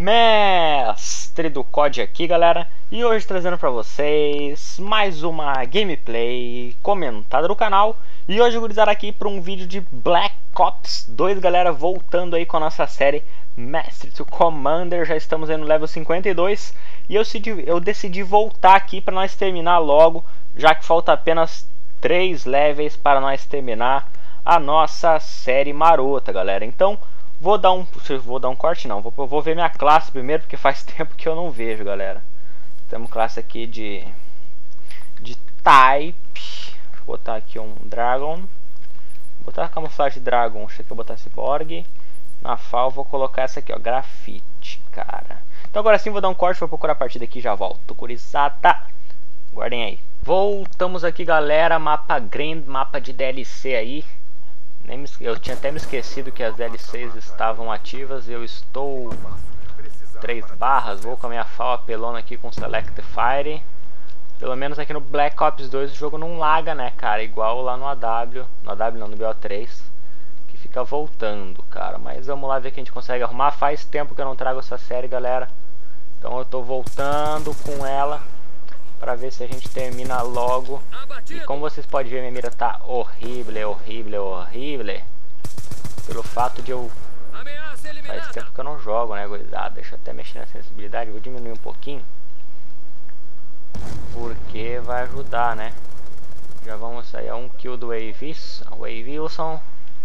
Mestre do COD aqui, galera, e hoje trazendo pra vocês mais uma gameplay comentada do canal. E hoje eu vou usar aqui para um vídeo de Black Ops 2, galera, voltando aí com a nossa série Mestre to Commander. Já estamos aí no level 52 e eu decidi voltar aqui para nós terminar logo, já que falta apenas 3 levels para nós terminar a nossa série marota, galera. Então vou dar um corte não, vou ver minha classe primeiro, porque faz tempo que eu não vejo, galera. Temos classe aqui de type. Vou botar aqui um dragon. Vou botar a camuflagem dragon, achei que eu botar cyborg. Na FAL vou colocar essa aqui, ó, grafite, cara. Então agora sim vou dar um corte, vou procurar a partida aqui e já volto. Curizada, guardem aí. Voltamos aqui, galera, mapa Grand, mapa de DLC aí. Eu tinha até me esquecido que as DLCs estavam ativas. Eu estou 3 barras, vou com a minha FAL apelona aqui com Select Fire. Pelo menos aqui no Black Ops 2 o jogo não laga, né, cara? Igual lá no AW, no BO3, que fica voltando, cara. Mas vamos lá ver o que a gente consegue arrumar. Faz tempo que eu não trago essa série, galera. Então eu tô voltando com ela pra ver se a gente termina logo. E como vocês podem ver, minha mira tá horrível. Pelo fato de eu... Faz tempo que eu não jogo, né, gurizada? Deixa eu até mexer na sensibilidade. Vou diminuir um pouquinho, porque vai ajudar, né? Já vamos sair a 1 kill do Wave Wilson.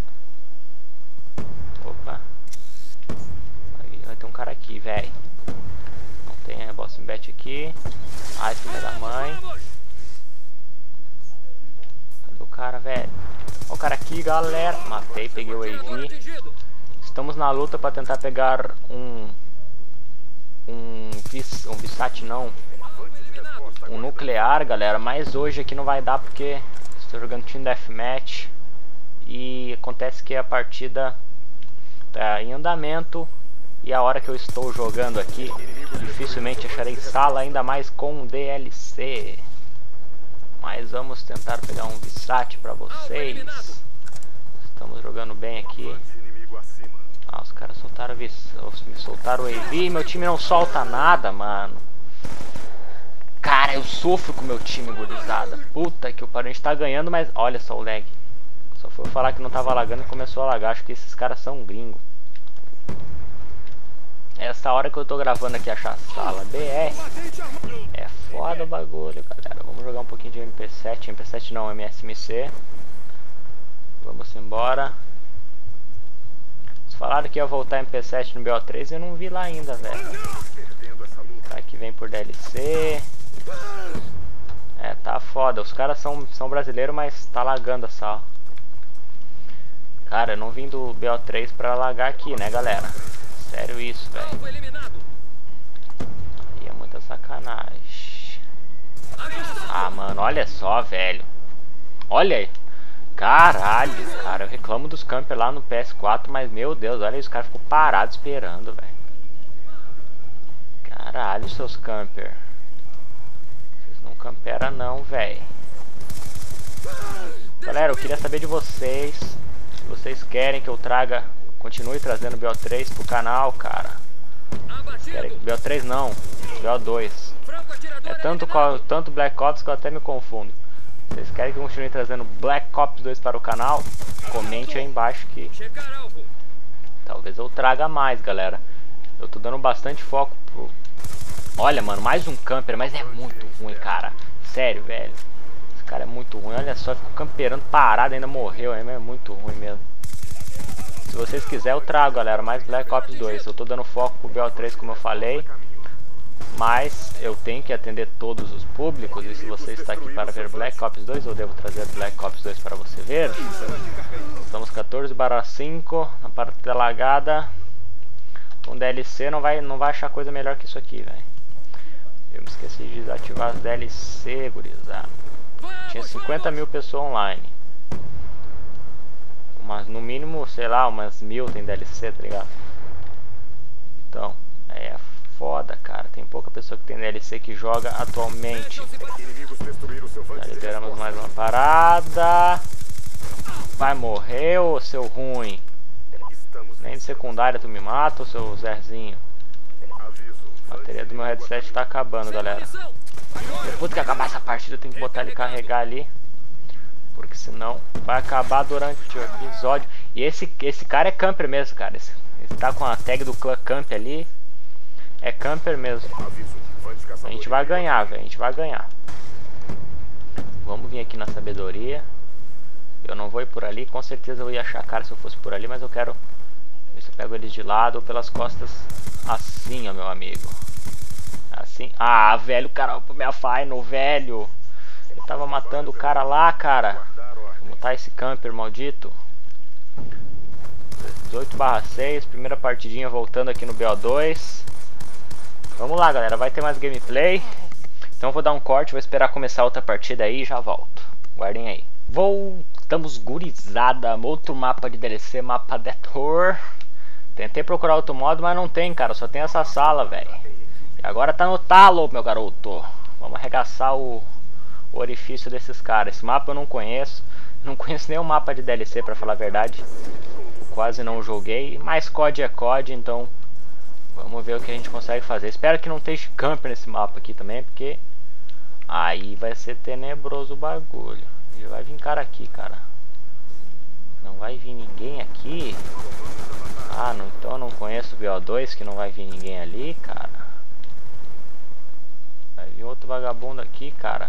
Opa. Vai ter um cara aqui, velho. Não tem boss bet aqui. Ai, filha da mãe. Cadê o cara, velho? Olha o cara aqui, galera. Matei, peguei o AV. Estamos na luta para tentar pegar um Vissat não. Um nuclear, galera. Mas hoje aqui não vai dar porque estou jogando Team Deathmatch. E acontece que a partida tá em andamento. E a hora que eu estou jogando aqui, dificilmente acharei sala, ainda mais com DLC. Mas vamos tentar pegar um Vissat pra vocês. Estamos jogando bem aqui. Ah, os caras soltaram o AV. Meu time não solta nada, mano. Cara, eu sofro com o meu time, gurizada. Puta que o pariu, a gente tá ganhando, mas olha só o lag. Só foi falar que não tava lagando e começou a lagar. Acho que esses caras são gringos. Essa hora que eu tô gravando aqui achar a sala BR é foda o bagulho, galera. Vamos jogar um pouquinho de MP7. MP7 não, MSMC. Vamos embora. Eles falaram que ia voltar MP7 no BO3 e eu não vi lá ainda, velho. Cara que vem por DLC. É, tá foda. Os caras são brasileiros, mas tá lagando a sala. Cara, eu não vim do BO3 pra lagar aqui, né, galera? Sério isso, velho. Aí é muita sacanagem. Ah, mano, olha só, velho. Olha aí. Caralho, cara, eu reclamo dos campers lá no PS4, mas meu Deus, olha aí, os caras ficam parados esperando, velho. Caralho, seus campers. Vocês não camperam não, velho. Galera, eu queria saber de vocês. Se vocês querem que eu continue trazendo BO3 pro canal, cara. BO3 não, BO2. É tanto Black Ops que eu até me confundo. Vocês querem que eu continue trazendo Black Ops 2 para o canal? Comente aí embaixo que talvez eu traga mais, galera. Eu tô dando bastante foco pro... Olha, mano, mais um camper, mas é muito ruim, cara. Sério, velho. Esse cara é muito ruim, olha só, ficou camperando parado, ainda morreu, é muito ruim mesmo. Se vocês quiserem eu trago, galera, mais Black Ops 2. Eu tô dando foco pro BO3, como eu falei. Mas eu tenho que atender todos os públicos. E se você está aqui para ver Black Ops 2, eu devo trazer Black Ops 2 para você ver. Estamos 14/5 na partida lagada. Com DLC não vai achar coisa melhor que isso aqui, velho. Eu me esqueci de desativar as DLC, gurizada. Tinha 50 mil pessoas online. Mas no mínimo, sei lá, umas 1000 tem DLC, tá ligado? Então, é foda, cara. Tem pouca pessoa que tem DLC que joga atualmente. Já liberamos mais uma parada. Vai morrer, ô seu ruim. Nem de secundária tu me mata, ô seu Zerzinho. A bateria do meu headset tá acabando, galera. Depois que acabar essa partida, eu tenho que botar ele carregar ali. Porque senão vai acabar durante o episódio. E esse cara é camper mesmo, cara. Esse tá com a tag do clã camp ali. É camper mesmo. A gente vai ganhar, velho. A gente vai ganhar. Vamos vir aqui na sabedoria. Eu não vou ir por ali. Com certeza eu ia achar cara se eu fosse por ali. Mas eu quero ver se eu pego eles de lado ou pelas costas. Assim, ó, meu amigo. Assim. Ah, velho, cara, pro minha final, velho. Eu tava matando o cara lá, cara. Vou botar esse camper maldito. 18/6. Primeira partidinha voltando aqui no BO2. Vamos lá, galera. Vai ter mais gameplay. Então eu vou dar um corte. Vou esperar começar outra partida aí e já volto. Guardem aí. Voltamos, gurizada. Outro mapa de DLC. Mapa Detour. Tentei procurar outro modo, mas não tem, cara. Só tem essa sala, velho. E agora tá no talo, meu garoto. Vamos arregaçar o orifício desses caras. Esse mapa eu não conheço. Não conheço nenhum mapa de DLC, pra falar a verdade. Quase não joguei. Mas COD é COD, então vamos ver o que a gente consegue fazer. Espero que não esteja camper nesse mapa aqui também, porque aí vai ser tenebroso o bagulho. E vai vir cara aqui, cara. Não vai vir ninguém aqui. Ah, não, então eu não conheço o BO2, que não vai vir ninguém ali, cara. Vai vir outro vagabundo aqui, cara.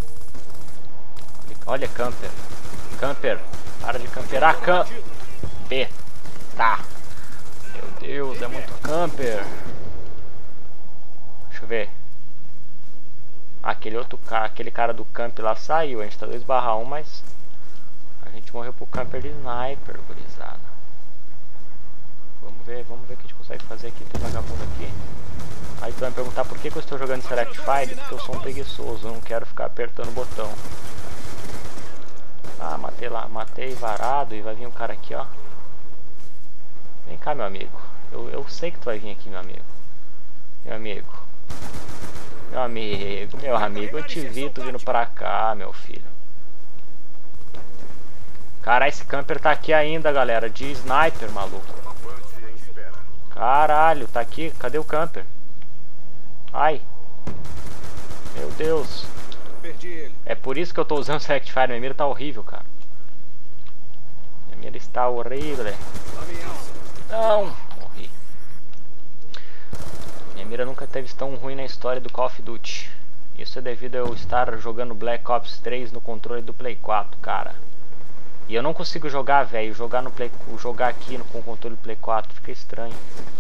Olha, camper. Camper, para de camperar, camper. Tá. Meu Deus, é muito camper. Deixa eu ver. Aquele outro cara, aquele cara do camp lá saiu. A gente tá 2/1, mas a gente morreu pro camper de sniper, gurizada. Vamos ver o que a gente consegue fazer aqui. Tem vagabundo aqui. Aí tu vai me perguntar por que eu estou jogando Select Fire. Porque eu sou um preguiçoso, eu não quero ficar apertando o botão. Ah, matei varado e vai vir um cara aqui, ó. Vem cá, meu amigo. Eu sei que tu vai vir aqui, meu amigo. Meu amigo, eu te vi tu vindo pra cá, meu filho. Caralho, esse camper tá aqui ainda, galera. De sniper, maluco. Caralho, tá aqui. Cadê o camper? Ai. Meu Deus. É por isso que eu tô usando o Select Fire. Minha mira tá horrível, cara. Minha mira está horrível. Não, morri. Minha mira nunca teve tão ruim na história do Call of Duty. Isso é devido a eu estar jogando Black Ops 3 no controle do Play 4, cara. E eu não consigo jogar, velho. Jogar aqui com o controle do Play 4 fica estranho.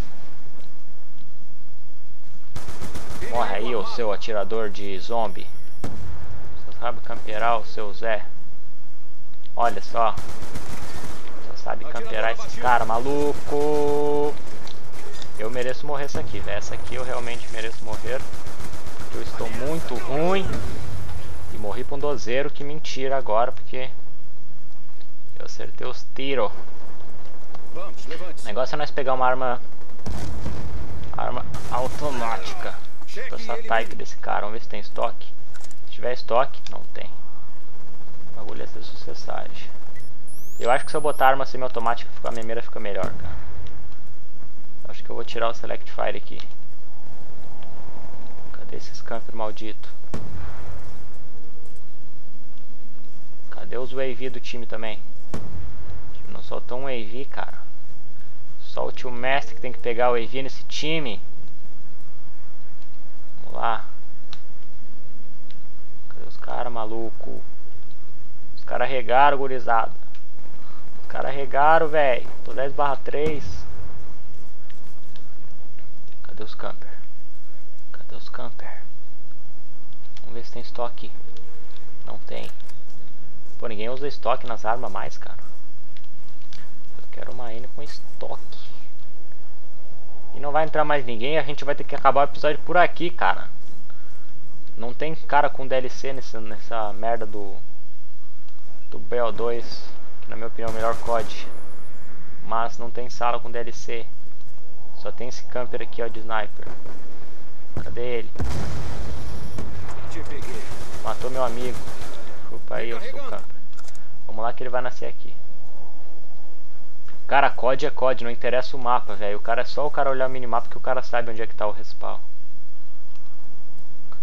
Morre aí, ô seu atirador de zombie. Você sabe camperar, o seu Zé. Olha só. Só sabe camperar esses caras, maluco. Eu mereço morrer essa aqui, velho. Essa aqui eu realmente mereço morrer. Porque eu estou muito ruim. E morri pra um dozeiro. Que mentira agora, porque eu acertei os tiros. O negócio é nós pegar uma arma automática. Essa type desse cara. Vamos ver se tem estoque. Se tiver estoque, não tem. O bagulho é ser sucessagem. Eu acho que se eu botar arma semi-automática, a minha mira fica melhor, cara. Eu acho que eu vou tirar o Select Fire aqui. Cadê esses camper maldito? Cadê os UAV do time também? O time não soltou um UAV, cara. Só o tio mestre que tem que pegar o UAV nesse time. Vamos lá. Cadê os caras, maluco? Os caras regaram, gurizada. Os caras regaram, velho. Tô 10/3. Cadê os camper? Cadê os camper? Vamos ver se tem estoque. Não tem. Pô, ninguém usa estoque nas armas mais, cara. Eu quero uma N com estoque. E não vai entrar mais ninguém. A gente vai ter que acabar o episódio por aqui, cara. Não tem cara com DLC nessa merda do BO2. Que na minha opinião é o melhor COD. Mas não tem sala com DLC. Só tem esse camper aqui, ó, de sniper. Cadê ele? Matou meu amigo. Chupa aí, eu sou camper. Vamos lá que ele vai nascer aqui. Cara, COD é COD, não interessa o mapa, velho. O cara é só o cara olhar o minimapa que o cara sabe onde é que tá o respawn.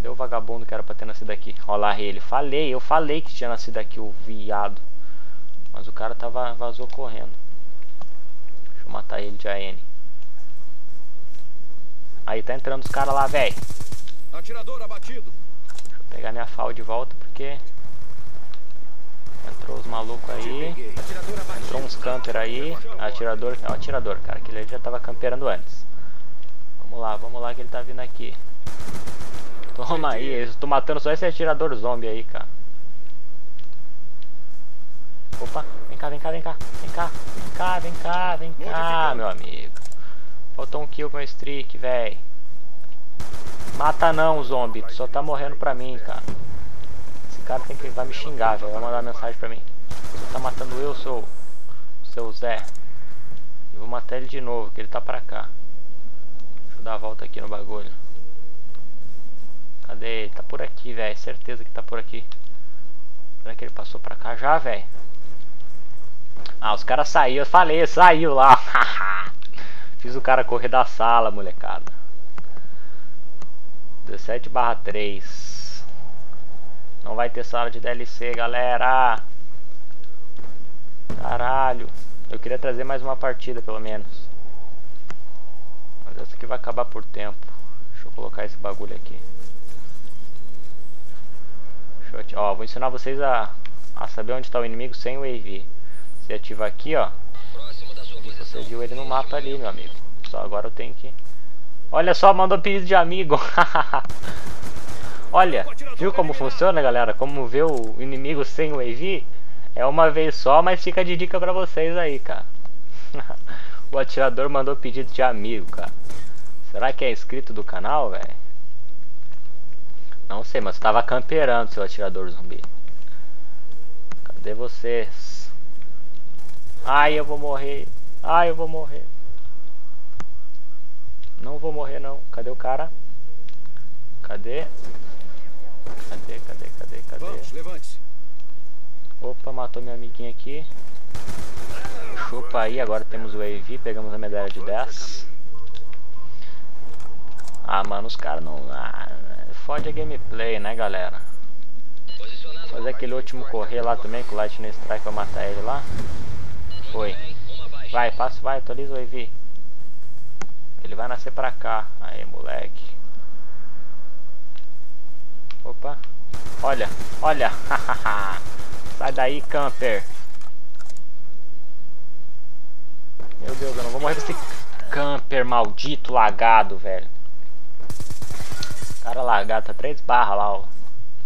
Cadê o vagabundo que era pra ter nascido aqui? Olha lá ele. Eu falei que tinha nascido aqui o viado. Mas o cara vazou correndo. Deixa eu matar ele de AN. Aí tá entrando os caras lá, velho. Atirador abatido. Deixa eu pegar minha FAL de volta porque... Entrou os malucos aí. Entrou uns camper aí. Atirador, é o atirador, cara. Aquele ali já tava camperando antes. Vamos lá que ele tá vindo aqui. Toma aí, eu tô matando só esse atirador zombie aí, cara. Opa, vem cá, vem cá, vem cá. Vem cá, vem cá, vem cá, vem cá, meu amigo. Faltou um kill com o streak, velho. Mata não, zombie. Tu só tá morrendo pra mim, cara. Esse cara vai me xingar, velho. Vai mandar mensagem pra mim. Você tá matando eu, seu Zé. Eu vou matar ele de novo, que ele tá pra cá. Deixa eu dar a volta aqui no bagulho. Cadê ele? Tá por aqui, velho. Certeza que tá por aqui. Será que ele passou pra cá já, velho? Ah, os caras saíram. Eu falei, saiu lá. Fiz o cara correr da sala, molecada. 17/3. Não vai ter sala de DLC, galera. Caralho. Eu queria trazer mais uma partida, pelo menos. Mas essa aqui vai acabar por tempo. Deixa eu colocar esse bagulho aqui. Ó, vou ensinar vocês a saber onde está o inimigo sem o AV. Você ativa aqui, ó. E você viu ele no mapa ali, meu amigo. Só agora eu tenho que... Olha só, mandou pedido de amigo. Olha, viu como funciona, galera? Como ver o inimigo sem o AV? É uma vez só, mas fica de dica pra vocês aí, cara. O atirador mandou pedido de amigo, cara. Será que é inscrito do canal, velho? Não sei, mas tava camperando, seu atirador zumbi. Cadê vocês? Ai, eu vou morrer. Ai, eu vou morrer. Não vou morrer, não. Cadê o cara? Cadê? Cadê? Vamos, levante-se. Opa, matou meu amiguinho aqui. Chupa aí, agora temos o AV. Pegamos a medalha de 10. Ah, mano, os caras não... fode a gameplay, né, galera? Fazer aquele último correr lá também, com o Lightning Strike pra matar ele lá. Foi. Vai, passa, vai, atualiza o AV. Ele vai nascer pra cá. Aí, moleque. Opa. Olha, olha. Sai daí, camper. Meu Deus, eu não vou morrer desse camper maldito, lagado, velho. Cara lagado, tá 3 barras lá, ó.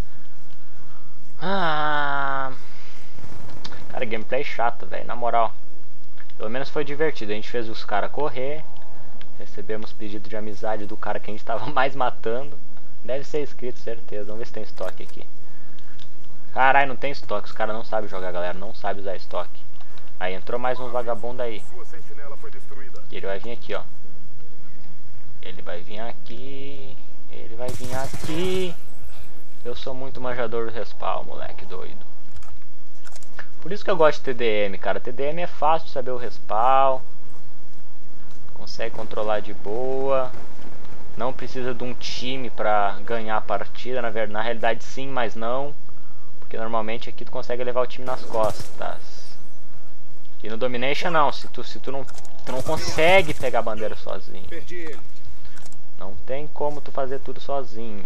Cara, gameplay chato, velho, na moral. Pelo menos foi divertido, a gente fez os caras correr. Recebemos pedido de amizade do cara que a gente tava mais matando. Deve ser inscrito, certeza. Vamos ver se tem estoque aqui. Caralho, não tem estoque, os caras não sabem jogar, galera. Não sabem usar estoque. Aí, entrou mais um vagabundo aí. E ele vai vir aqui, ó. Ele vai vir aqui. Ele vai vir aqui. Eu sou muito manjador do respawn, moleque doido. Por isso que eu gosto de TDM, cara. TDM é fácil de saber o respawn. Consegue controlar de boa. Não precisa de um time pra ganhar a partida. Na realidade sim, mas não. Porque normalmente aqui tu consegue levar o time nas costas. E no Domination não. Se tu não consegue pegar a bandeira sozinho. Não tem como tu fazer tudo sozinho.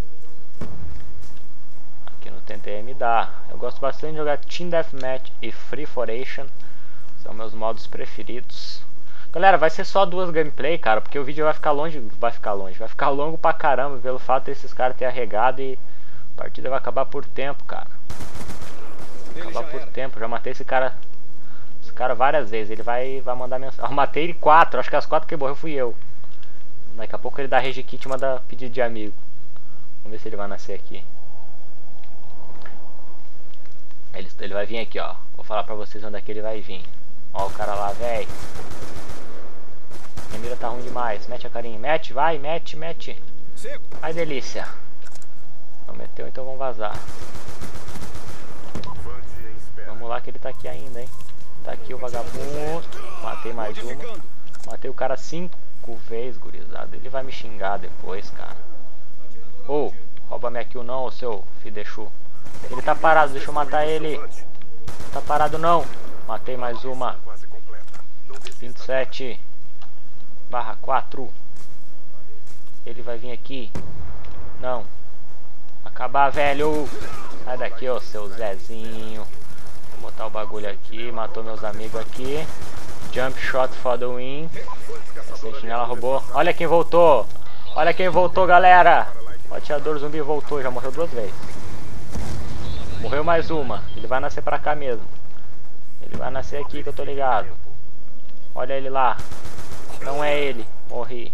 Aqui no TTM dá. Eu gosto bastante de jogar Team Deathmatch e Free Foration. São meus modos preferidos. Galera, vai ser só 2 gameplay, cara, porque o vídeo vai ficar longo pra caramba, pelo fato desses caras terem arregado e a partida vai acabar por tempo, cara. Acabar por tempo, já matei esse cara várias vezes, ele vai mandar mensagem. Eu matei ele 4, acho que as 4 que morreu fui eu. Daqui a pouco ele dá rage kit e manda pedido de amigo. Vamos ver se ele vai nascer aqui. Ele vai vir aqui, ó. Vou falar pra vocês onde é que ele vai vir. Ó o cara lá, velho. Minha mira tá ruim demais. Mete a carinha. Mete, vai, mete. Ai, delícia. Não meteu, então vamos vazar. Vamos lá que ele tá aqui ainda, hein. Tá aqui o vagabundo. Matei mais uma. Matei o cara 5 vezes, gurizada. Ele vai me xingar depois, cara. Rouba minha kill não, ô seu Fidechu. Ele tá parado, deixa eu matar ele. Tá parado não. Matei mais uma. 27/4. Ele vai vir aqui. Não. Acabar, velho. Sai daqui, ó, seu Zezinho. Vou botar o bagulho aqui. Matou meus amigos aqui. Jump shot for the win. A sentinela roubou. Olha quem voltou. Olha quem voltou, galera. O atirador zumbi voltou. Já morreu 2 vezes. Morreu mais uma. Ele vai nascer pra cá mesmo. Ele vai nascer aqui que eu tô ligado. Olha ele lá. Não é ele. Morri.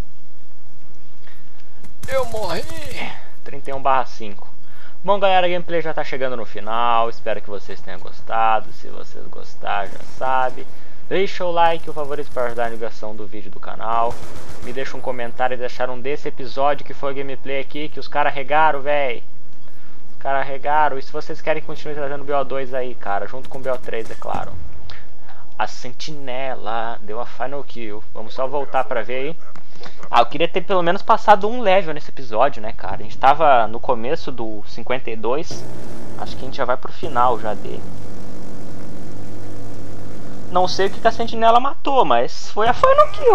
Eu morri. 31/5. Bom, galera, a gameplay já tá chegando no final. Espero que vocês tenham gostado. Se vocês gostaram, já sabe. Deixa o like e o favorito para ajudar a divulgação do vídeo do canal. Me deixa um comentário e deixaram desse episódio que foi a gameplay aqui, que os caras regaram, véi. Os caras regaram. E se vocês querem continuar trazendo BO2 aí, cara, junto com o BO3, é claro. A sentinela deu a final kill. Vamos só voltar pra ver aí. Ah, eu queria ter pelo menos passado um level nesse episódio, né, cara? A gente tava no começo do 52. Acho que a gente já vai pro final já dele. Não sei o que a sentinela matou, mas foi a final kill.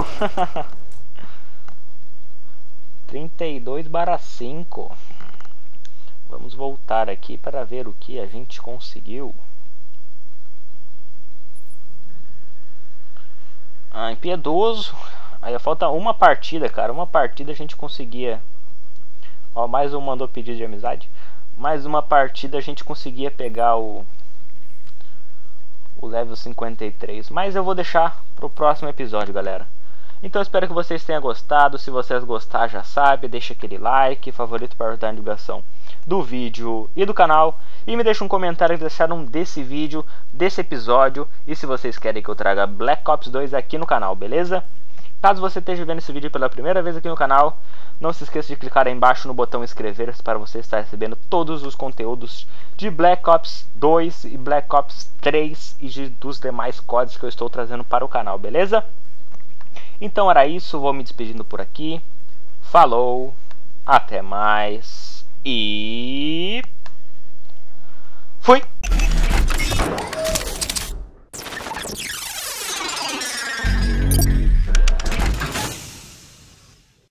32/5. Vamos voltar aqui para ver o que a gente conseguiu. Ah, impiedoso. Aí falta uma partida, cara. Uma partida a gente conseguia. Ó, mais um mandou pedido de amizade. Mais uma partida a gente conseguia pegar o level 53. Mas eu vou deixar pro próximo episódio, galera. Então eu espero que vocês tenham gostado. Se vocês gostaram, já sabe, deixa aquele like, favorito para ajudar a divulgação do vídeo e do canal. E me deixa um comentário que deixaram desse vídeo, desse episódio. E se vocês querem que eu traga Black Ops 2 aqui no canal, beleza? Caso você esteja vendo esse vídeo pela primeira vez aqui no canal, não se esqueça de clicar aí embaixo no botão inscrever-se para você estar recebendo todos os conteúdos de Black Ops 2 e Black Ops 3 e dos demais códigos que eu estou trazendo para o canal, beleza? Então era isso, vou me despedindo por aqui. Falou, até mais e...